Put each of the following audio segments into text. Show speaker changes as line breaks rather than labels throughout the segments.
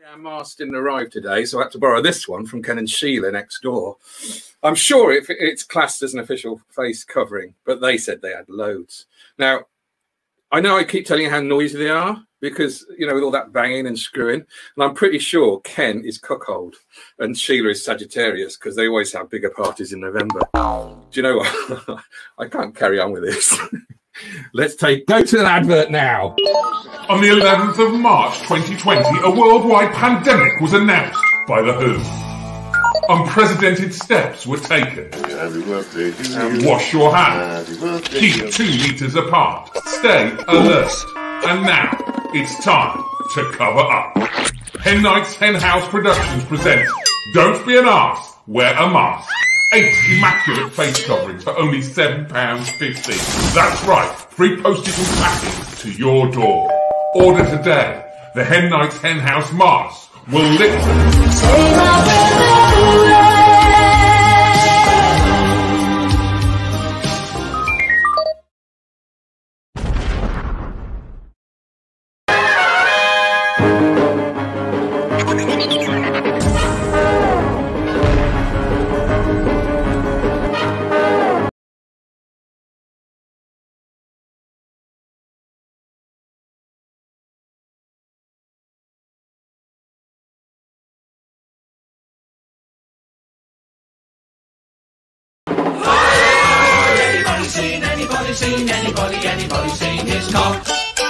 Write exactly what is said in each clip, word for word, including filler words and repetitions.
Our mask didn't arrive today, so I had to borrow this one from Ken and Sheila next door. I'm sure it, it's classed as an official face covering, but they said they had loads. Now, I know I keep telling you how noisy they are because, you know, with all that banging and screwing, and I'm pretty sure Ken is cuckold and Sheila is Sagittarius because they always have bigger parties in November. Do you know what? I can't carry on with this. Let's take go to an advert now.
On the eleventh of March twenty twenty, a worldwide pandemic was announced by the W H O. Unprecedented steps were taken.
Happy birthday to
And
you.
wash your hands.
Happy birthday.
Keep two meters apart. Stay alert. And now, it's time to cover up. Henn Henn House Productions presents Don't Be an Arse, Wear a Mask. Eight immaculate face coverings for only seven pounds fifty. That's right, free postage and packing to your door. Order today. The Henn Henn House mask will literally
Take my breath away.
Seen anybody, seen anybody, anybody seen his cock?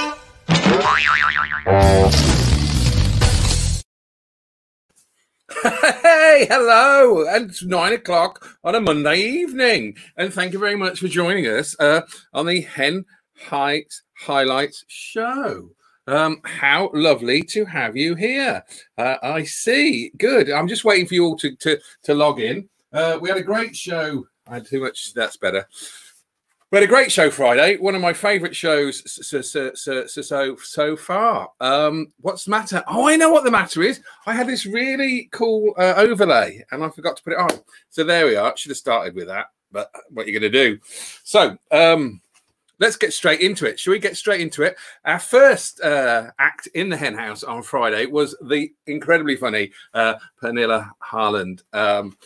Hey, hello, and it's nine o'clock on a Monday evening, and thank you very much for joining us uh, on the Henn Heights Highlights show. Um, how lovely to have you here. Uh, I see. Good. I'm just waiting for you all to to, to log in. Uh, we had a great show. I had too much. That's better. We had a great show Friday. One of my favourite shows so so, so so so so far. Um, what's the matter? Oh, I know what the matter is. I had this really cool uh, overlay, and I forgot to put it on. So there we are. Should have started with that, but what are you going to do? So um, let's get straight into it. Shall we get straight into it? Our first uh, act in the Henn House on Friday was the incredibly funny uh, Pernilla Harland. Um,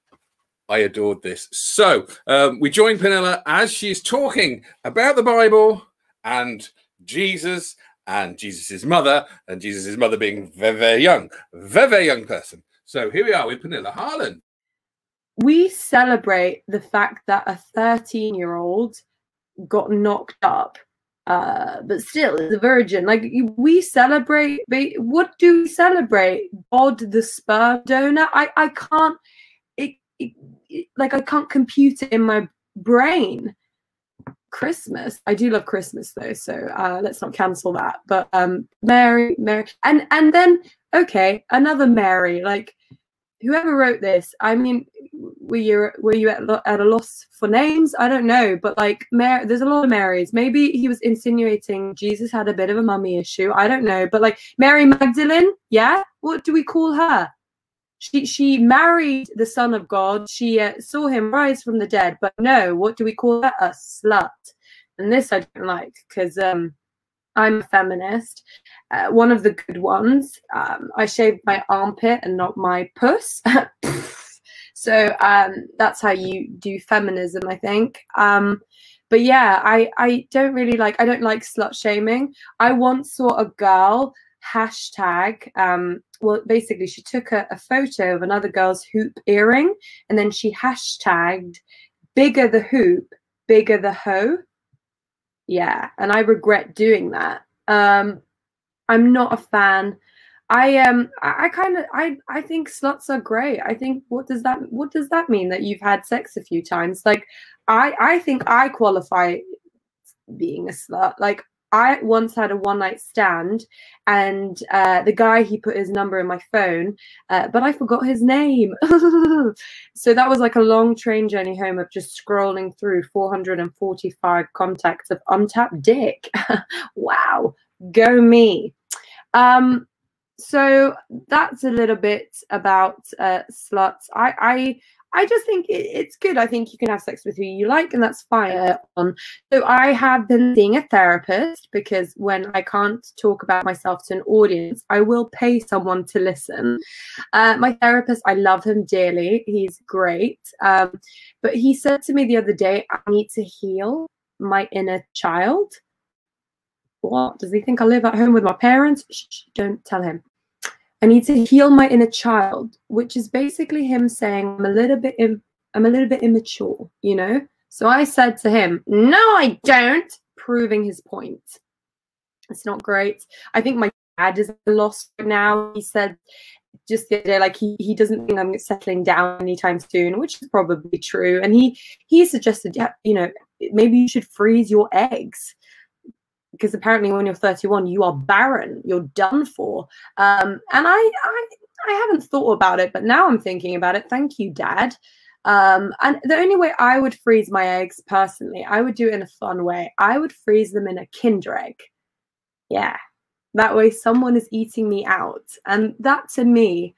I adored this. So um, we joined Pernilla as she's talking about the Bible and Jesus and Jesus's mother, and Jesus's mother being very, very young, very, very young person. So here we are with Pernilla Harland.
We celebrate the fact that a thirteen-year-old got knocked up, uh, but still is a virgin. Like, we celebrate. What do we celebrate? God, the sperm donor. I I can't. It, it, it like I can't compute it in my brain. Christmas. I do love Christmas though, so uh, let's not cancel that. But um, Mary, Mary, and and then okay, another Mary. Like, whoever wrote this, I mean, were you were you at, at a loss for names? I don't know, but like, Mary, there's a lot of Marys. Maybe he was insinuating Jesus had a bit of a mummy issue. I don't know, but like Mary Magdalene, yeah. What do we call her? She she married the Son of God. She uh, saw him rise from the dead. But no, what do we call her? A slut. And this I don't like because um, I'm a feminist. Uh, one of the good ones. Um, I shaved my armpit and not my puss. So um, that's how you do feminism, I think. Um, but yeah, I I don't really like. I don't like slut shaming. I once saw a girl hashtag. Um, well, basically, she took a, a photo of another girl's hoop earring, and then she hashtagged "bigger the hoop, bigger the hoe." Yeah, and I regret doing that. Um, I'm not a fan. I um, I, I kind of, I, I think sluts are great. I think what does that, what does that mean? That you've had sex a few times? Like, I, I think I qualify being a slut. Like, I once had a one night stand, and uh, the guy, he put his number in my phone, uh, but I forgot his name. So that was like a long train journey home of just scrolling through four hundred forty-five contacts of untapped dick. Wow, go me. Um, so that's a little bit about uh, sluts. I, I I just think it, it's good. I think you can have sex with who you like, and that's fine. Um, so I have been seeing a therapist because when I can't talk about myself to an audience, I will pay someone to listen. Uh, my therapist, I love him dearly. He's great. Um, but he said to me the other day, I need to heal my inner child. What? Does he think I live at home with my parents? Shh, don't tell him. I need to heal my inner child, which is basically him saying I'm a little bit Im- I'm a little bit immature, you know? So I said to him, no, I don't, proving his point. It's not great. I think my dad is lost right now. He said just the other day, like he, he doesn't think I'm settling down anytime soon, which is probably true. And he he suggested, yeah, you know, maybe you should freeze your eggs. Because apparently when you're thirty-one, you are barren, you're done for. Um, and I, I I haven't thought about it, but now I'm thinking about it. Thank you, Dad. Um, and the only way I would freeze my eggs personally, I would do it in a fun way. I would freeze them in a Kinder Egg. Yeah. That way someone is eating me out. And that to me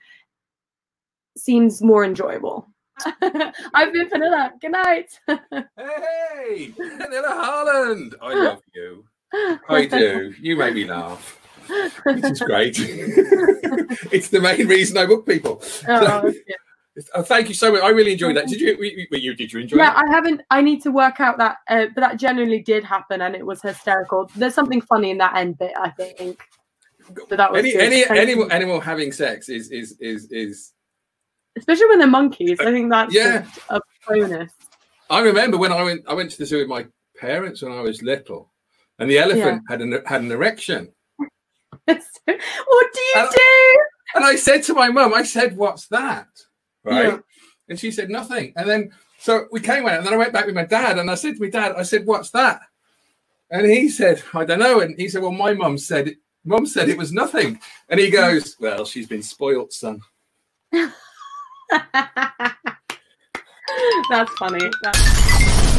seems more enjoyable. I've been Vanilla. Good night.
Hey, Vanilla Haaland. I love you. I do. You make me laugh. Which is great. It's the main reason I book people.
Oh, yeah.
Oh, thank you so much. I really enjoyed that. Did you? you, you did you enjoy
yeah,
that?
I haven't. I need to work out that, uh, but that genuinely did happen, and it was hysterical. There's something funny in that end bit, I think. So that was
any
good.
any
Thank
animal
you.
animal having sex is is is is.
Especially when they're monkeys. I think that's
Yeah.
just a bonus.
I remember when I went. I went to the zoo with my parents when I was little, and the elephant
Yeah.
had an had an erection.
What do you
And-
do?
And I said to my mum, I said, "What's that?" Right.
Yeah.
And she said nothing. And then, so we came out, and then I went back with my dad, and I said to my dad, I said, "What's that?" And he said, "I don't know." And he said, "Well, my mum said it. Mum said it was nothing." And he goes, "Well, she's been spoilt, son."
That's funny. That's...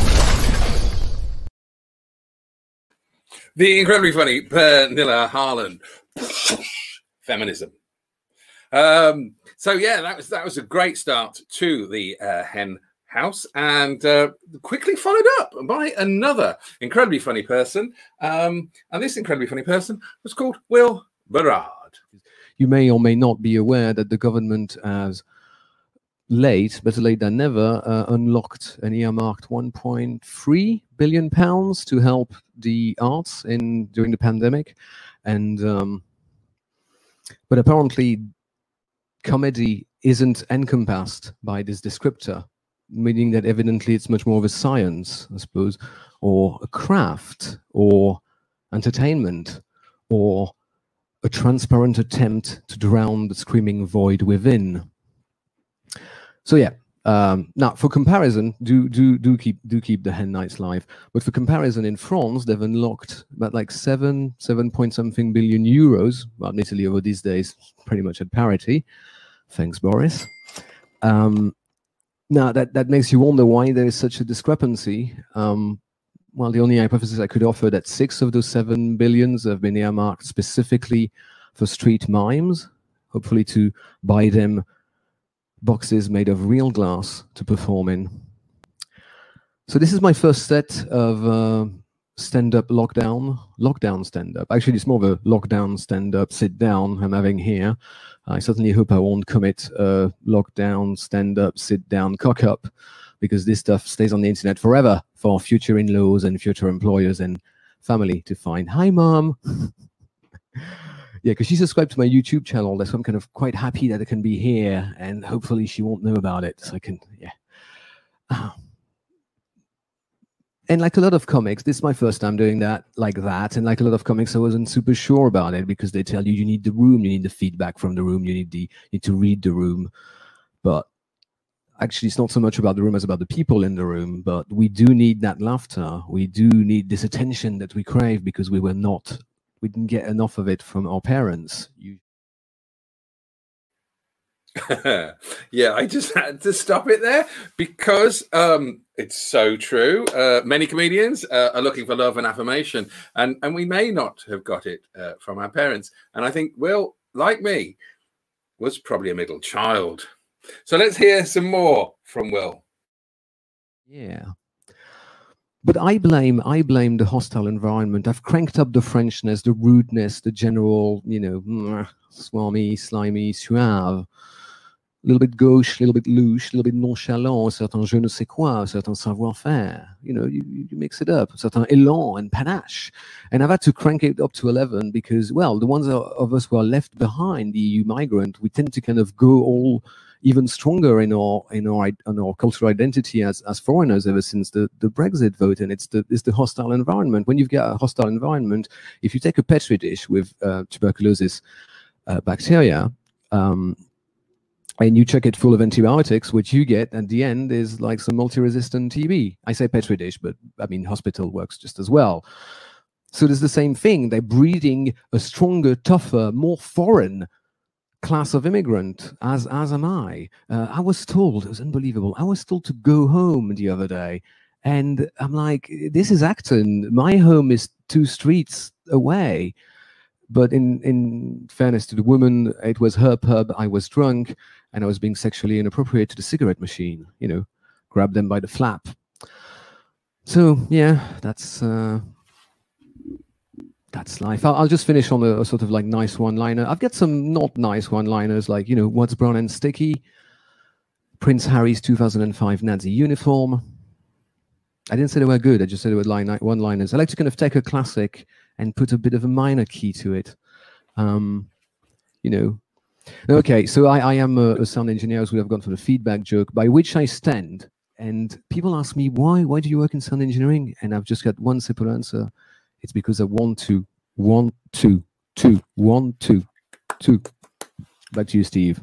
The incredibly funny Vanilla Haaland. Feminism. Um, so yeah, that was that was a great start to the uh, Henn House, and uh, quickly followed up by another incredibly funny person. Um, and this incredibly funny person was called Will Berard.
You may or may not be aware that the government has late, better late than never, uh, unlocked and earmarked one point three billion pounds to help the arts in during the pandemic, and um, but apparently comedy isn't encompassed by this descriptor, meaning that evidently it's much more of a science, I suppose, or a craft, or entertainment, or a transparent attempt to drown the screaming void within. So yeah, um, now for comparison, do do do keep do keep the Hen Nights live. But for comparison, in France, they've unlocked about like seven seven point something billion euros. Well, in Italy over these days, pretty much at parity. Thanks, Boris. Um, now that that makes you wonder why there is such a discrepancy. Um, well, the only hypothesis I could offer that six of those seven billions have been earmarked specifically for street mimes, hopefully to buy them boxes made of real glass to perform in. So this is my first set of uh, stand-up lockdown, lockdown stand-up. Actually, it's more of a lockdown stand-up sit-down I'm having here. I certainly hope I won't commit a lockdown stand-up sit-down cock-up, because this stuff stays on the internet forever for future in-laws and future employers and family to find. Hi, Mom. Yeah, because she subscribed to my YouTube channel, so I'm kind of quite happy that I can be here, and hopefully she won't know about it, so I can, yeah. Uh, and like a lot of comics, this is my first time doing that like that, and like a lot of comics, I wasn't super sure about it, because they tell you you need the room, you need the feedback from the room, you need the you need to read the room, but actually it's not so much about the room as about the people in the room. But we do need that laughter, we do need this attention that we crave, because we were not we didn't get enough of it from our parents. You...
Yeah, I just had to stop it there because um, it's so true. Uh, many comedians uh, are looking for love and affirmation, and, and we may not have got it uh, from our parents. And I think Will, like me, was probably a middle child. So let's hear some more from Will.
Yeah. But I blame I blame the hostile environment. I've cranked up the Frenchness, the rudeness, the general, you know, swami, slimy, suave, a little bit gauche, a little bit louche, a little bit nonchalant, a certain je ne sais quoi, a certain savoir-faire. You know, you, you mix it up, a certain élan and panache. And I've had to crank it up to eleven because, well, the ones of us who are left behind, the E U migrant, we tend to kind of go all even stronger in our in our in our cultural identity as as foreigners ever since the the Brexit vote, and it's the it's the hostile environment. When you've got a hostile environment, if you take a petri dish with uh, tuberculosis uh, bacteria, um, and you check it full of antibiotics, what you get at the end is like some multi-resistant T B. I say petri dish, but I mean hospital works just as well. So there's the same thing. They're breeding a stronger, tougher, more foreign class of immigrant, as as am I. Uh, I was told, it was unbelievable, I was told to go home the other day. And I'm like, this is Acton. My home is two streets away. But in, in fairness to the woman, it was her pub, I was drunk, and I was being sexually inappropriate to the cigarette machine, you know, grab them by the flap. So, yeah, that's... Uh, That's life. I'll, I'll just finish on a, a sort of like nice one-liner. I've got some not nice one-liners, like, you know, what's brown and sticky? Prince Harry's two thousand five Nazi uniform. I didn't say they were good. I just said they were line one-liners. I like to kind of take a classic and put a bit of a minor key to it. Um, you know. Okay, so I, I am a, a sound engineer, as we have gone for the feedback joke, by which I stand. And people ask me, why? Why do you work in sound engineering? And I've just got one simple answer. It's because I want to, want to, to, want to, to. Back to you, Steve.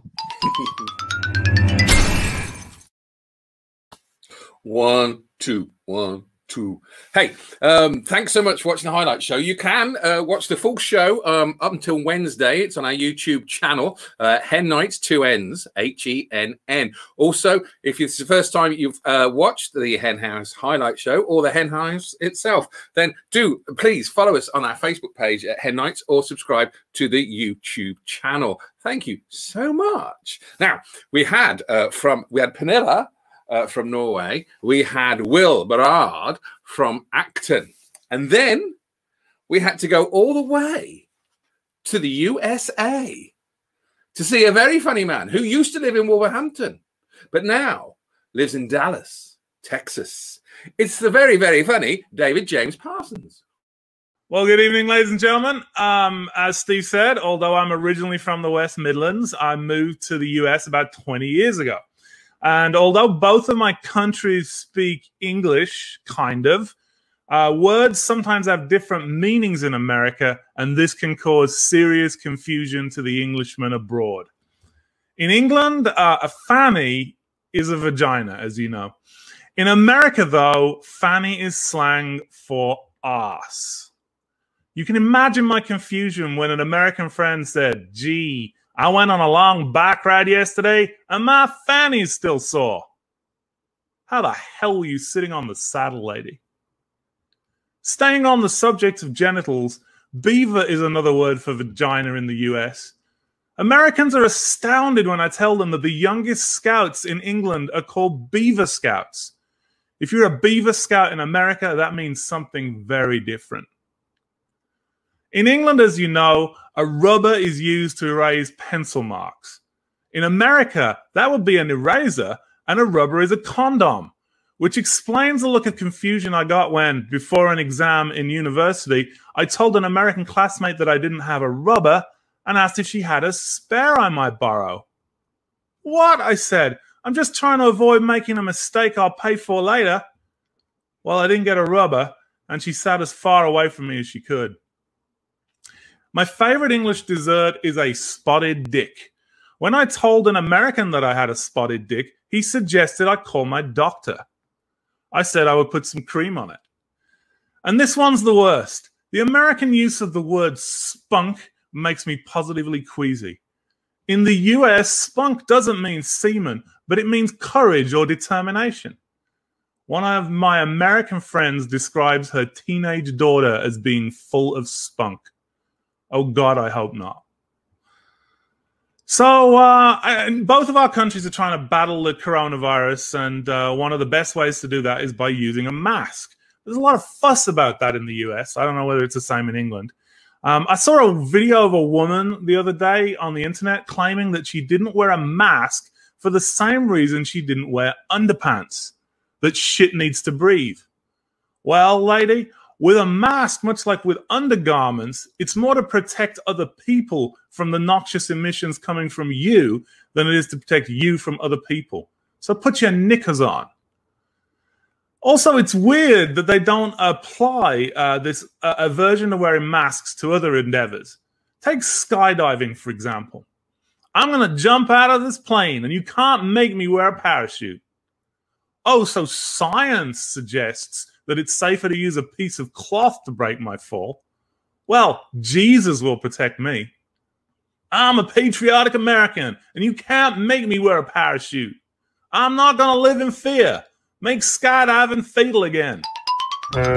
One, two, one, two. Hey, um, thanks so much for watching the highlight show. You can uh, watch the full show um, up until Wednesday. It's on our YouTube channel, uh, Henn Nights, two N's, H E N N. Also, if it's the first time you've uh, watched the Henn House highlight show or the Henn House itself, then do please follow us on our Facebook page at Henn Nights or subscribe to the YouTube channel. Thank you so much. Now, we had uh, from, we had Pernilla, Uh, from Norway, we had Will Berard from Acton, and then we had to go all the way to the U S A to see a very funny man who used to live in Wolverhampton, but now lives in Dallas, Texas. It's the very, very funny David James Parsons.
Well, good evening, ladies and gentlemen. Um, as Steve said, although I'm originally from the West Midlands, I moved to the U S about twenty years ago. And although both of my countries speak English, kind of, uh, words sometimes have different meanings in America, and this can cause serious confusion to the Englishman abroad. In England, uh, a fanny is a vagina, as you know. In America, though, fanny is slang for arse. You can imagine my confusion when an American friend said, gee, I went on a long bike ride yesterday, and my fanny's still sore. How the hell were you sitting on the saddle, lady? Staying on the subject of genitals, beaver is another word for vagina in the U S. Americans are astounded when I tell them that the youngest scouts in England are called beaver scouts. If you're a beaver scout in America, that means something very different. In England, as you know, a rubber is used to erase pencil marks. In America, that would be an eraser, and a rubber is a condom, which explains the look of confusion I got when, before an exam in university, I told an American classmate that I didn't have a rubber and asked if she had a spare I might borrow. What? I said. I'm just trying to avoid making a mistake I'll pay for later. Well, I didn't get a rubber, and she sat as far away from me as she could. My favorite English dessert is a spotted dick. When I told an American that I had a spotted dick, he suggested I call my doctor. I said I would put some cream on it. And this one's the worst. The American use of the word spunk makes me positively queasy. In the U S, spunk doesn't mean semen, but it means courage or determination. One of my American friends describes her teenage daughter as being full of spunk. Oh, God, I hope not. So, uh, and both of our countries are trying to battle the coronavirus, and uh, one of the best ways to do that is by using a mask. There's a lot of fuss about that in the U S. I don't know whether it's the same in England. Um, I saw a video of a woman the other day on the internet claiming that she didn't wear a mask for the same reason she didn't wear underpants, that shit needs to breathe. Well, lady, with a mask, much like with undergarments, it's more to protect other people from the noxious emissions coming from you than it is to protect you from other people. So put your knickers on. Also, it's weird that they don't apply uh, this uh, aversion to wearing masks to other endeavors. Take skydiving, for example. I'm going to jump out of this plane, and you can't make me wear a parachute. Oh, so science suggests that it's safer to use a piece of cloth to break my fall. Well, Jesus will protect me. I'm a patriotic American, and you can't make me wear a parachute. I'm not going to live in fear. Make skydiving fatal again. I'm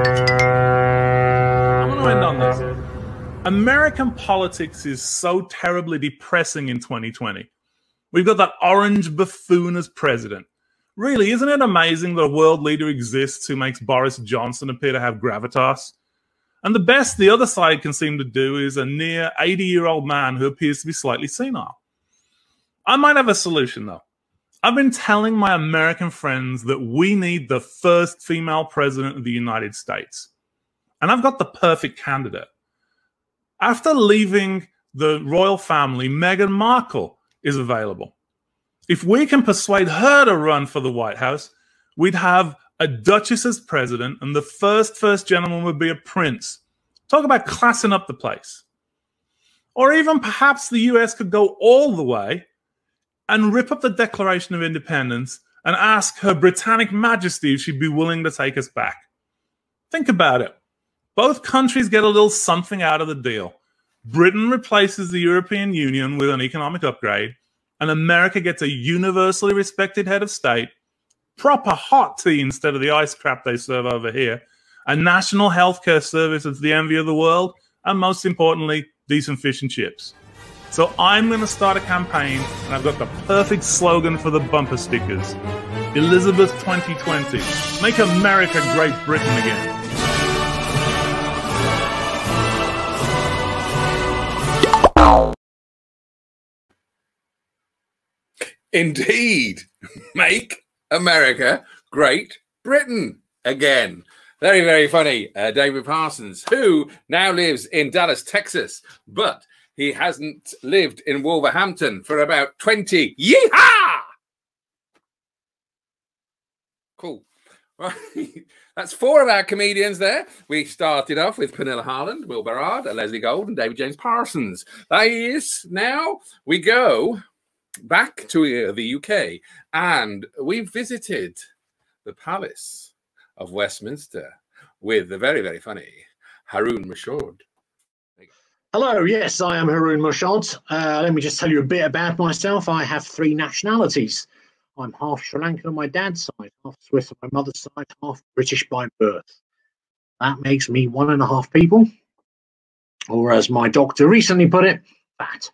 going to end on this. American politics is so terribly depressing in twenty twenty. We've got that orange buffoon as president. Really, isn't it amazing that a world leader exists who makes Boris Johnson appear to have gravitas? And the best the other side can seem to do is a near eighty-year-old man who appears to be slightly senile. I might have a solution, though. I've been telling my American friends that we need the first female president of the United States. And I've got the perfect candidate. After leaving the royal family, Meghan Markle is available. If we can persuade her to run for the White House, we'd have a duchess as president, and the first first gentleman would be a prince. Talk about classing up the place. Or even perhaps the U S could go all the way and rip up the Declaration of Independence and ask Her Britannic Majesty if she'd be willing to take us back. Think about it. Both countries get a little something out of the deal. Britain replaces the European Union with an economic upgrade, and America gets a universally respected head of state, proper hot tea instead of the ice crap they serve over here, a national healthcare service that's the envy of the world, and most importantly, decent fish and chips. So I'm going to start a campaign, and I've got the perfect slogan for the bumper stickers. Elizabeth twenty twenty. Make America Great Britain again.
Indeed. Make America Great Britain again. Very, very funny. Uh, David Parsons, who now lives in Dallas, Texas, but he hasn't lived in Wolverhampton for about twenty. Yeehaw! Cool. Right. That's four of our comedians there. We started off with Pernilla Harland, Will Berard, Leslie Gold, and David James Parsons. That is, now we go back to uh, the U K, and we visited the Palace of Westminster with the very, very funny Haroon Mashod.
Hello, yes, I am Haroon Mashod. Uh, let me just tell you a bit about myself. I have three nationalities. I'm half Sri Lankan on my dad's side, half Swiss on my mother's side, half British by birth. That makes me one and a half people, or as my doctor recently put it, fat.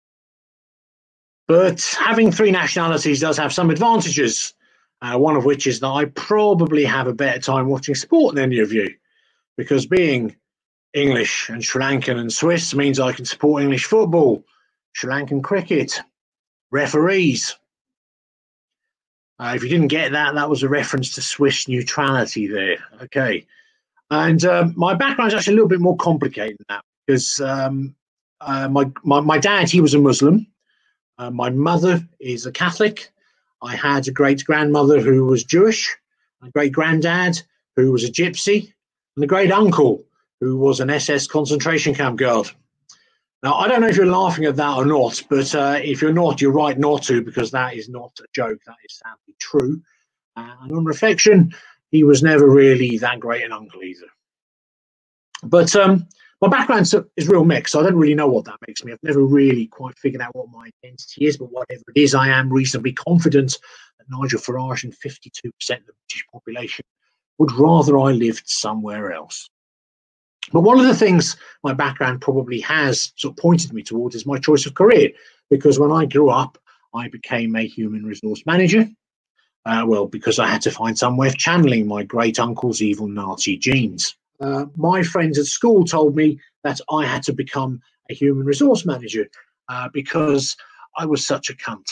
But having three nationalities does have some advantages, uh, one of which is that I probably have a better time watching sport than any of you, because being English and Sri Lankan and Swiss means I can support English football, Sri Lankan cricket, referees. Uh, if you didn't get that, that was a reference to Swiss neutrality there. Okay. And um, my background is actually a little bit more complicated than that, because um, uh, my, my, my dad, he was a Muslim. Uh, my mother is a Catholic. I had a great-grandmother who was Jewish, a great-granddad who was a gypsy, and a great-uncle who was an S S concentration camp guard. Now, I don't know if you're laughing at that or not, but uh, if you're not, you're right not to, because that is not a joke. That is sadly true. Uh, and on reflection, he was never really that great an uncle either. But um, my background is real mixed. I don't really know what that makes me. I've never really quite figured out what my identity is, but whatever it is, I am reasonably confident that Nigel Farage and fifty-two percent of the British population would rather I lived somewhere else. But one of the things my background probably has sort of pointed me towards is my choice of career. because when I grew up, I became a human resource manager. Uh, well, because I had to find some way of channeling my great uncle's evil Nazi genes. Uh, my friends at school told me that I had to become a human resource manager uh, because I was such a cunt.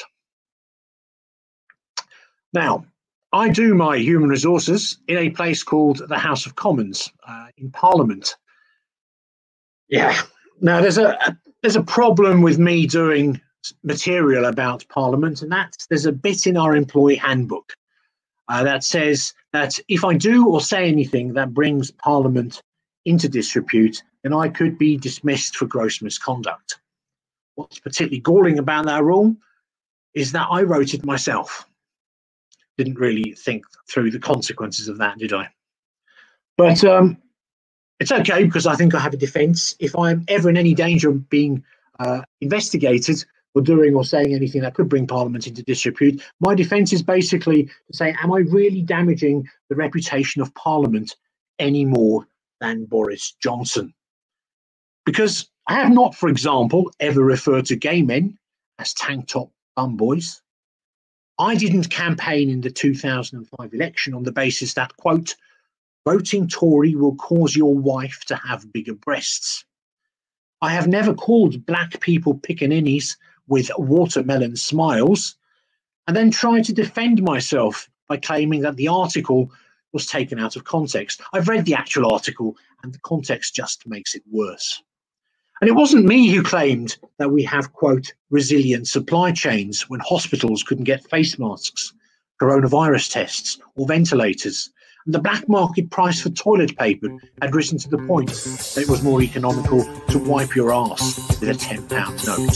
Now, I do my human resources in a place called the House of Commons uh, in Parliament. Yeah. Now, there's a, a there's a problem with me doing material about Parliament, and that's there's a bit in our employee handbook uh, that says that if I do or say anything that brings Parliament into disrepute, then I could be dismissed for gross misconduct. What's particularly galling about that rule is that I wrote it myself. Didn't really think through the consequences of that, did I? But um, it's okay, because I think I have a defence. If I'm ever in any danger of being uh, investigated for doing or saying anything that could bring Parliament into disrepute, my defence is basically to say, am I really damaging the reputation of Parliament any more than Boris Johnson? Because I have not, for example, ever referred to gay men as tank top bum boys. I didn't campaign in the two thousand five election on the basis that, quote, voting Tory will cause your wife to have bigger breasts. I have never called black people pickaninnies with watermelon smiles and then tried to defend myself by claiming that the article was taken out of context. I've read the actual article and the context just makes it worse. And it wasn't me who claimed that we have, quote, resilient supply chains when hospitals couldn't get face masks, coronavirus tests, or ventilators. And the black market price for toilet paper had risen to the point that it was more economical to wipe your ass with a ten pound note.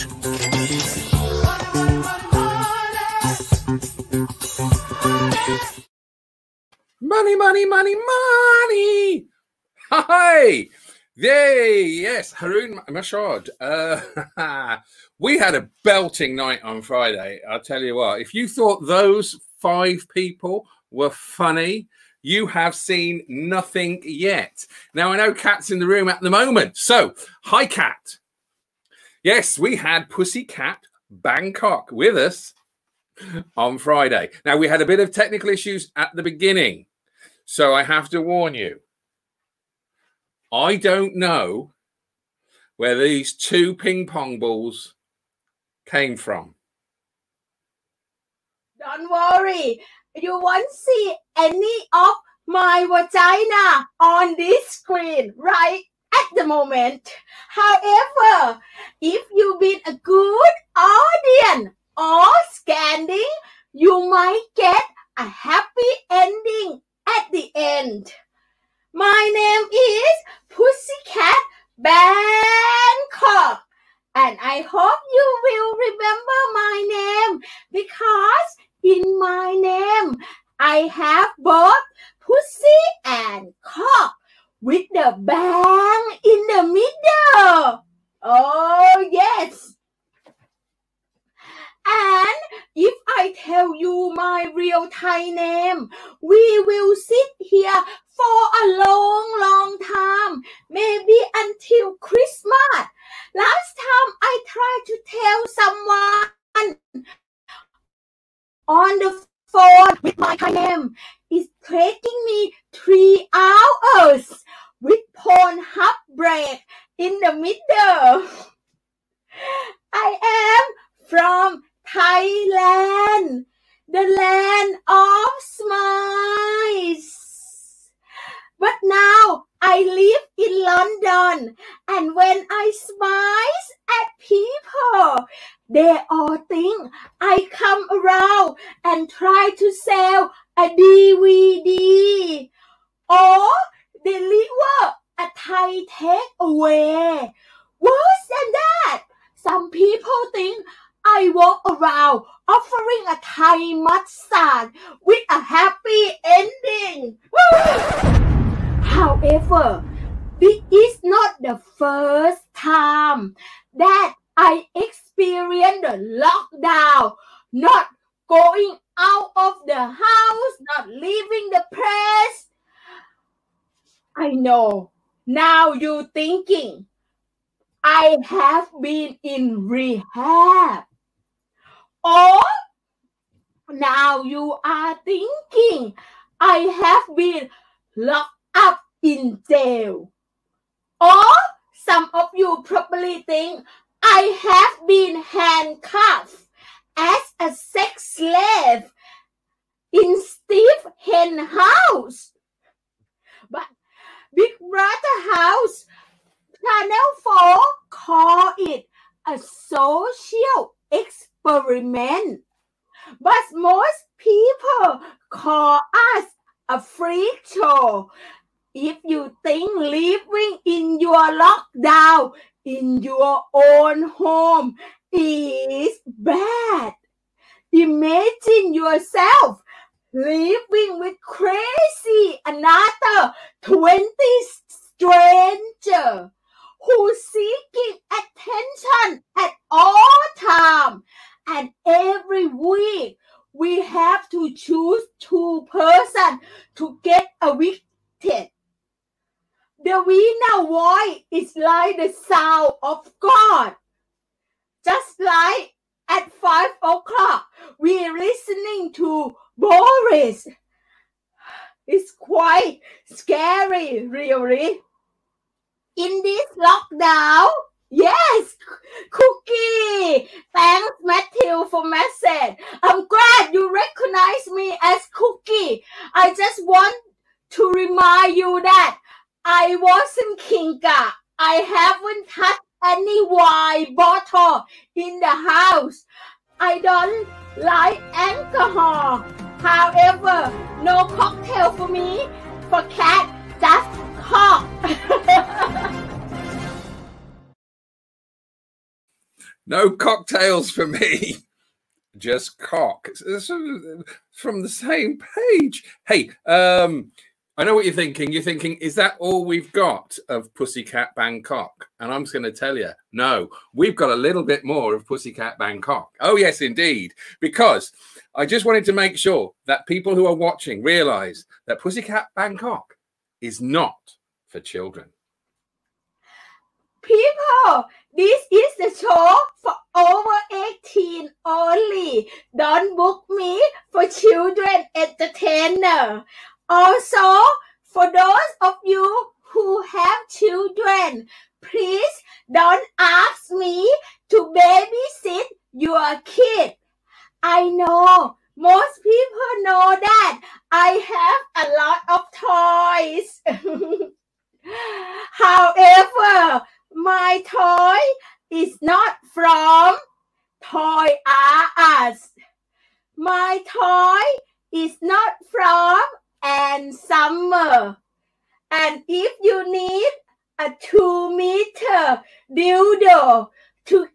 Money, money, money, money! Hi! Yay! Yes, Haroon Mashad. Uh, we had a belting night on Friday. I'll tell you what, if you thought those five people were funny, you have seen nothing yet. Now, I know Kat's in the room at the moment. So, hi, Kat. Yes, we had Pussycat Bangkok with us on Friday. Now, we had a bit of technical issues at the beginning. So, I have to warn you. I don't know where these two ping pong balls came from.
Don't worry. You won't see any of my vagina on this screen right at the moment. However, if you've been a good audience or scanning, you might get a happy ending at the end. My name is Pussycat Bangkok, and I hope you will remember my name, because in my name I have both pussy and cock with the bang in the middle. Oh yes. And if I tell you my real Thai name, we will sit here for a long, long time, maybe until Christmas. Last time I tried to tell someone on the phone with my Thai name, it's taking me three hours with Pornhub break in the middle. I am from Thailand, the land of smiles. But now I live in London, and when I smile at people, they all think I come around and try to sell a D V D or deliver a Thai takeaway. Worse than that, some people think I walk around offering a Thai massage with a happy ending. However, this is not the first time that I experienced the lockdown, not going out of the house, not leaving the place. I know, now you're thinking, I have been in rehab. Or now you are thinking I have been locked up in jail. Or some of you probably think I have been handcuffed as a sex slave in Steve Henn House. But Big Brother House Channel four call it a social experiment. But most people call us a freak show. If you think living in your lockdown in your own home is bad, imagine yourself living with crazy another twenty stranger who's seeking attention at all times, and every week we have to choose two persons to get evicted. The winner voice is like the sound of God. Just like at five o'clock, we're listening to Boris. It's quite scary, really. In this lockdown, yes, Cookie. Thanks, Matthew, for message. I'm glad you recognize me as Cookie. I just want to remind you that I wasn't Kinga. I haven't touched any wine bottle in the house. I don't like alcohol. However, no cocktail for me. For cat, just cock.
No cocktails for me. Just cock. It's from the same page. Hey, um, I know what you're thinking. You're thinking, is that all we've got of Pussycat Bangkok? And I'm just going to tell you, no, we've got a little bit more of Pussycat Bangkok. Oh, yes, indeed. Because I just wanted to make sure that people who are watching realize that Pussycat Bangkok is not for children.
People, this is the show for over eighteen only. Don't book me for children entertainer. Also, for those of you who have children, please don't ask me to babysit your kid. I know most people know that I have a lot of toys. However, my toy is not from Toy R Us. My toy is not from and summer. And if you need a two meter dildo to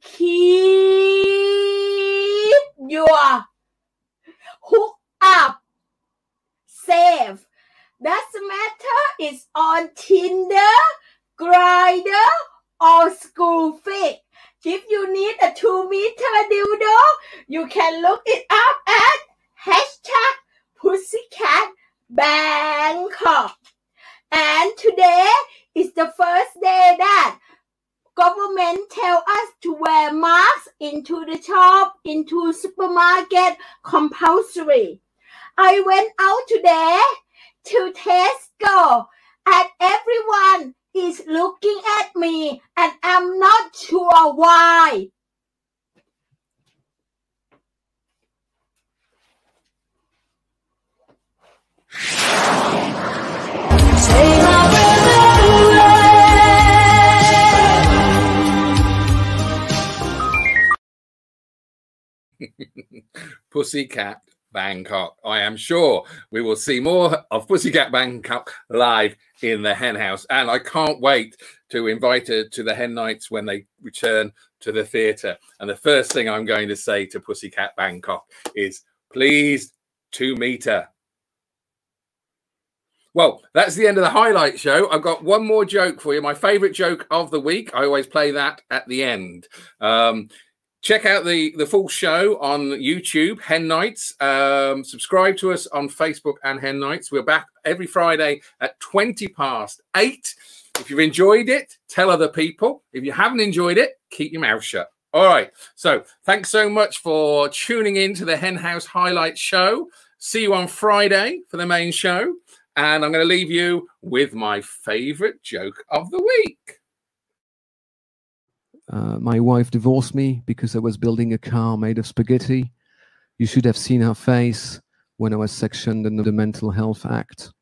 keep your hook up safe, doesn't matter it's on Tinder, Grindr, or Schoolfix. If you need a two meter dildo, you can look it up at hashtag Pussycat Bangkok. And today is the first day that government tell us to wear masks into the shop, into supermarket compulsory. I went out today to Tesco and everyone is looking at me and I'm not sure why.
Pussycat Bangkok. I am sure we will see more of Pussycat Bangkok live in the Henn House, and I can't wait to invite her to the Hen Nights when they return to the theatre. And the first thing I'm going to say to Pussycat Bangkok is, please, two meter. Well, that's the end of the highlight show. I've got one more joke for you, my favourite joke of the week. I always play that at the end. Um, Check out the, the full show on YouTube, Hen Nights. Um, subscribe to us on Facebook and Hen Nights. We're back every Friday at twenty past eight. If you've enjoyed it, tell other people. If you haven't enjoyed it, keep your mouth shut. All right. So thanks so much for tuning in to the Henn House Highlights show. See you on Friday for the main show. And I'm going to leave you with my favorite joke of the week.
Uh, my wife divorced me because I was building a car made of spaghetti. You should have seen her face when I was sectioned under the Mental Health Act.